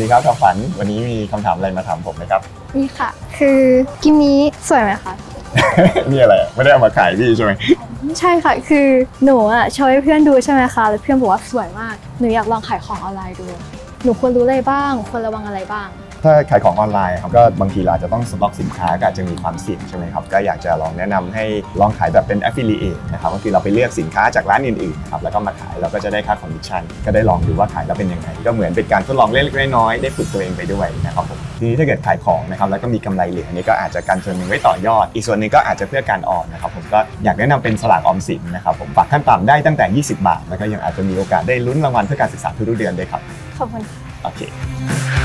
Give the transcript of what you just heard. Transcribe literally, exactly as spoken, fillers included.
ครับกับฝันวันนี้มีคำถามอะไรมาถามผมไหมครับนี่ค่ะคือกิมนี้สวยไหมคะนี่อะไรไม่ได้เอามาขายพี่ใช่ไหมใช่ค่ะคือหนูอ่ะโชว์ให้เพื่อนดูใช่ไหมคะแล้วเพื่อนบอกว่าสวยมากหนูอยากลองขายของออนไลน์ดูหนูควรรู้อะไรบ้างควรระวังอะไรบ้างถ้าขายของออนไลน์ครับก็บางทีเราอาจจะต้องสต็อกสินค้าก็อาจจะมีความเสี่ยงใช่ไหมครับก็อยากจะลองแนะนำให้ลองขายแบบเป็น affiliate นะครับก็คือเราไปเลือกสินค้าจากร้านอื่นๆนะครับแล้วก็มาขายเราก็จะได้ค่าคอมมิชชั่นก็ได้ลองดูว่าขายแล้วเป็นยังไงก็เหมือนเป็นการทดลองเล็กๆน้อยๆได้ฝึกตัวเองไปด้วยนะครับผมทีนี้ถ้าเกิดขายของนะครับแล้วก็มีกำไรเหลืออันนี้ก็อาจจะการส่วนหนึ่งไว้ต่อยอดอีกส่วนหนึ่งก็อาจจะเพื่อการออมนะครับผมก็อยากแนะนำเป็นสลากออมสินนะครับผมฝากขั้นต่ำได้ตั้งแต่ยี่สิบบาทแล้วก็ยังอาจจะมีโอกาสได้ลุ้นรางวัลเพื่อการศึกษาทุกๆเดือนด้วยครับขอบคุณโอเค